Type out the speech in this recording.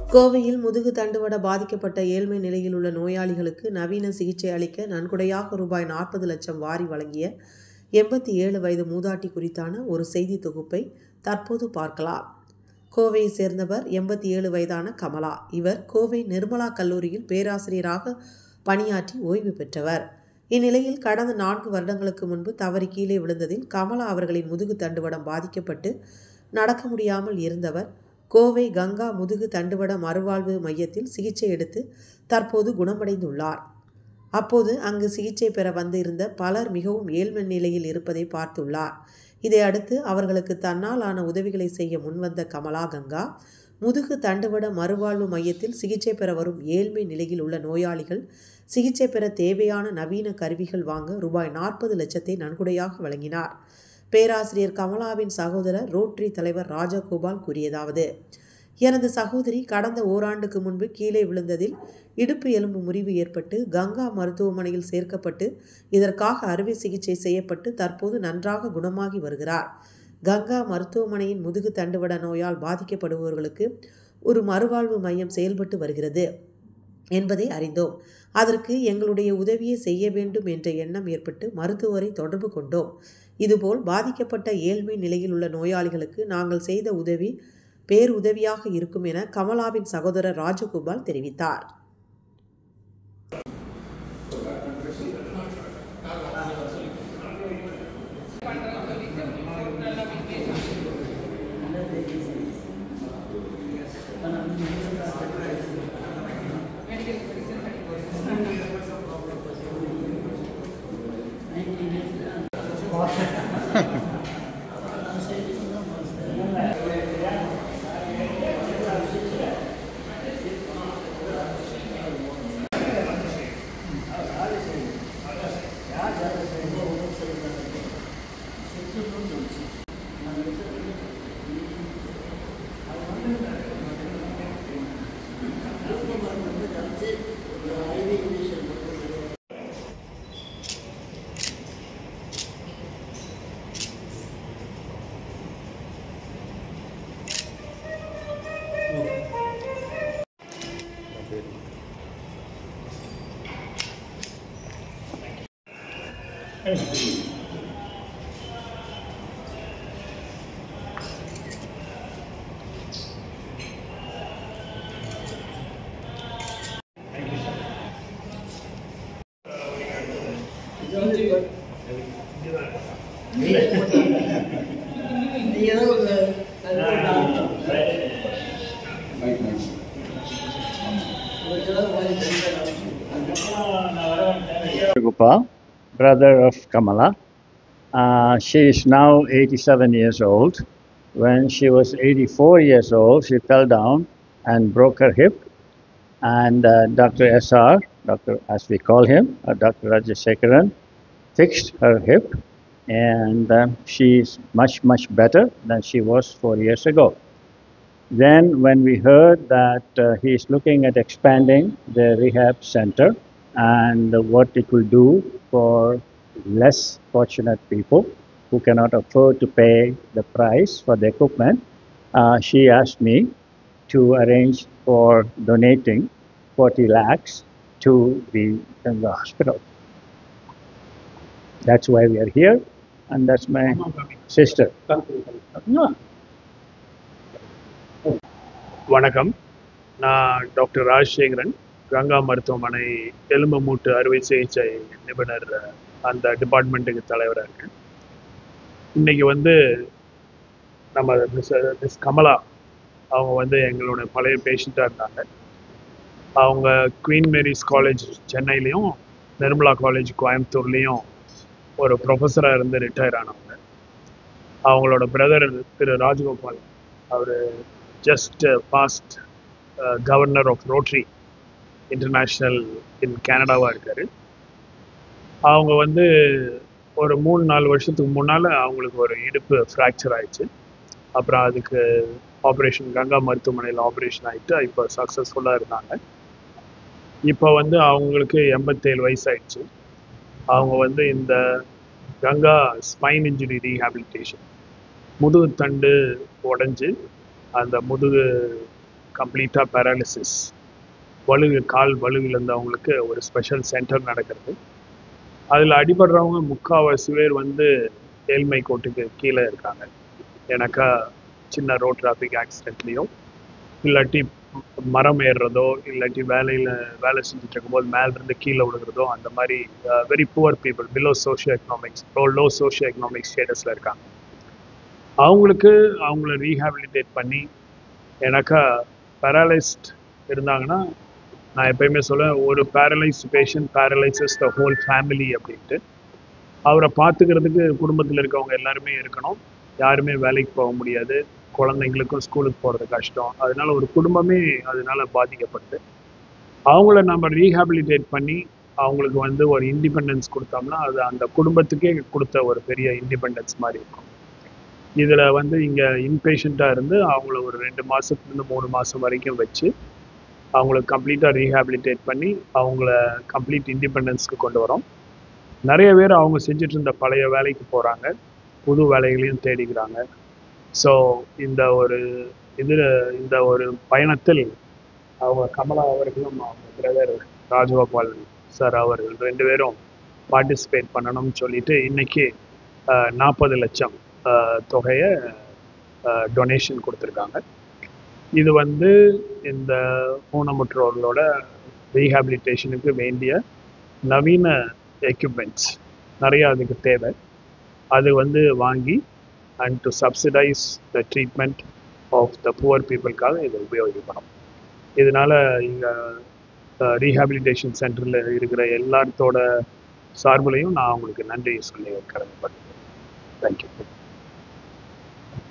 கோவையில் முதுகு தண்டுவட பாதிக்கப்பட்ட ஏழ்மை நிலையில் உள்ள நோயாளிகளுக்கு நவீன சிகிச்சை அளிக்க நன்கொடையாக ரூபாய் 40 லட்சம் வாரி வழங்கிய 87 வயது மூதாட்டி குறித்தான ஒரு செய்தி தொகுப்பை தற்போது பார்க்கலாம். கோவையை சேர்ந்தவர் 87 வயதான கமலா. இவர் கோவை நிர்மலா கல்லூரியில் பேராசிரியராக பணியாற்றி ஓய்வு பெற்றவர். இந்நிலையில் கடந்த 4 வருடங்களுக்கு முன்பு தவறி கீழே விழுந்ததில் கமலா அவர்களின் முதுகு தண்டுவடம் பாதிக்கப்பட்டு நடக்க முடியாமல் இருந்தவர் கோவை கங்கா முதுகு தண்டுவட மறுவாழ்வு மையத்தில் சிகிச்சை எடுத்து தற்போது குணமடைந்துள்ளார். அப்போது அங்கு சிகிச்சை பெற வந்திருந்த பலர் மிகவும் ஏழ்மை நிலையில் இருப்பதை பார்த்துள்ளார். இதையடுத்து அவர்களுக்கு தன்னால் ஆன உதவிகளை செய்ய முன்வந்த கமலா கங்கா முதுகு தண்டுவட மறுவாழ்வு மையத்தில் சிகிச்சை பெற வரும் ஏழ்மை நிலையில் உள்ள நோயாளிகள் சிகிச்சை பெற தேவையான நவீன கருவிகள் வாங்க ரூபாய் 40 லட்சத்தை நன்கொடையாக வழங்கினார். பேராசிரியர் கமலாவின் சகோதரர் ரோட்டரி தலைவர் ராஜகோபால் கூறியதாவது: எனது சகோதரி கடந்த ஓராண்டுக்கு முன்பு கீழே விழுந்ததில் இடுப்பு எலும்பு முறிவு ஏற்பட்டு கங்கா மருத்துவமனையில் சேர்க்கப்பட்டு இதற்காக அறுவை சிகிச்சை செய்யப்பட்டு தற்போது நன்றாக குணமாகி வருகிறார். கங்கா மருத்துவமனையின் முதுகு தண்டுவட நோயால் பாதிக்கப்படுபவர்களுக்கு ஒரு மறுவாழ்வு மையம் செயல்பட்டு வருகிறது என்பதை அறிந்தோம். அதற்கு எங்களுடைய உதவியை செய்ய வேண்டும் என்ற எண்ணம் ஏற்பட்டு மருத்துவரை தொடர்பு கொண்டோம். இதுபோல் பாதிக்கப்பட்ட ஏழ்மை நிலையில் உள்ள நோயாளிகளுக்கு நாங்கள் செய்த உதவி பேருதவியாக இருக்கும் என கமலாவின் சகோதரர் ராஜகோபால் தெரிவித்தார். Gopal, brother of Kamala. She is now 87 years old. When she was 84 years old, she fell down and broke her hip. And Dr. SR, Dr. as we call him, Dr. Rajashekaran, fixed her hip, and she is much better than she was 4 years ago. Then when we heard that he is looking at expanding the rehab center and what it will do for less fortunate people who cannot afford to pay the price for the equipment, she asked me to arrange for donating 40 lakhs to the hospital. That's why we are here, and that's my sister. வணக்கம், நான் doctor Rajasekaran, Ganga மருத்துவமனை எலும்பு மூட்டு அறுவை சிகிச்சை நிபுணர், அந்த டிபார்ட்மெண்ட்டுக்கு தலைவராக இருக்கேன். இன்னைக்கு நம்ம மிஸ் கமலா அவங்க எங்களோட பழைய பேஷண்ட்டாக இருந்தாங்க. அவங்க குவீன் மேரிஸ் காலேஜ் சென்னையிலையும் நிர்மலா காலேஜ் கோயம்புத்தூர்லேயும் ஒரு ப்ரொஃபஸராக இருந்து ரிட்டையர் ஆனவங்க. அவங்களோட பிரதர் திரு ராஜகோபால், அவர் just past governor of Rotary International in கனடாவாக இருக்கார். அவங்க ஒரு 3-4 வருஷத்துக்கு முன்னால் அவங்களுக்கு ஒரு இடுப்பு ஃப்ராக்சர் ஆயிடுச்சு. அப்புறம் அதுக்கு ஆப்ரேஷன், கங்கா மருத்துவமனையில் ஆப்ரேஷன் ஆகிட்டு இப்போ சக்ஸஸ்ஃபுல்லாக இருந்தாங்க. இப்போ அவங்களுக்கு 87 வயசு ஆயிடுச்சு. அவங்க இந்த கங்கா ஸ்பைன் இன்ஜுரி ரீஹாபிலிட்டேஷன், முதுகு தண்டு உடஞ்சி அந்த முதுகு கம்ப்ளீட்டாக பேராலிசிஸ் கால் வலுவில் இருந்தவங்களுக்கு ஒரு ஸ்பெஷல் சென்டர் நடக்கிறது. அதில் அடிபடுறவங்க முக்கால்வாசி பேர் வந்து ஏழ்மை கோட்டுக்கு கீழே இருக்காங்க. எனக்கா சின்ன ரோட் டிராஃபிக் ஆக்சிடென்ட்லேயோ இல்லாட்டி மரம் ஏறுறதோ இல்லாட்டி வேலை செஞ்சுட்டு இருக்கும்போது மேலேருந்து கீழே விழுகிறதோ அந்த மாதிரி very poor people below socio economics low socio economic ஸ்டேட்டஸில் இருக்காங்க. அவங்கள ரீஹாபிலிட்டேட் பண்ணி எனக்கா பேரலைஸ்ட் இருந்தாங்கன்னா நான் எப்பயுமே சொல்லுவேன், ஒரு paralysed patient paralyses the whole family அப்படின்ட்டு. அவரை பார்த்துக்கிறதுக்கு குடும்பத்தில் இருக்கவங்க எல்லாருமே இருக்கணும். யாருமே வேலைக்கு போக முடியாது, குழந்தைங்களுக்கும் ஸ்கூலுக்கு போகிறது கஷ்டம். அதனால ஒரு குடும்பமே அதனால பாதிக்கப்படுது. அவங்கள நம்ம ரீஹாபிலிட்டேட் பண்ணி அவங்களுக்கு வந்து ஒரு இண்டிபெண்டன்ஸ் கொடுத்தோம்னா அது அந்த குடும்பத்துக்கே கொடுத்த ஒரு பெரிய இண்டிபெண்டன்ஸ் மாதிரி இருக்கும். இதில் வந்து இங்கே இன்பேஷண்ட்டாக இருந்து அவங்கள ஒரு 2 மாதத்துலேருந்து 3 மாதம் வரைக்கும் வச்சு அவங்கள கம்ப்ளீட்டாக ரீஹாபிலிட்டேட் பண்ணி அவங்கள கம்ப்ளீட் இண்டிபெண்டன்ஸ்க்கு கொண்டு வரோம். நிறைய பேர் அவங்க செஞ்சுட்டு இருந்த பழைய வேலைக்கு போகிறாங்க, புது வேலைகளையும் தேடிக்கிறாங்க. ஸோ இந்த ஒரு பயணத்தில் அவங்க கமலா அவர்களும் அவங்க பிரதர் ராஜகோபால் சார் அவர்கள் 2 பேரும் பார்ட்டிசிபேட் பண்ணணும்னு சொல்லிட்டு இன்னைக்கு 40 லட்சம் தொகையை டொனேஷன் கொடுத்துருக்காங்க. இது வந்து இந்த ஊனமுற்றோர்களோட ரீஹாபிலிட்டேஷனுக்கு வேண்டிய நவீன எக்யூப்மெண்ட்ஸ் நிறைய அதுக்கு தேவை. அது வந்து வாங்கி and to subsidise the treatment of the poor பீப்புளுக்காக இதை உபயோகிக்கணும். இதனால இங்கே ரீஹாபிலிட்டேஷன் சென்டரில் இருக்கிற எல்லாத்தோட சார்புலையும் நான் அவங்களுக்கு நன்றி சொல்லி கடமைப்பட்டேன். தேங்க்யூ.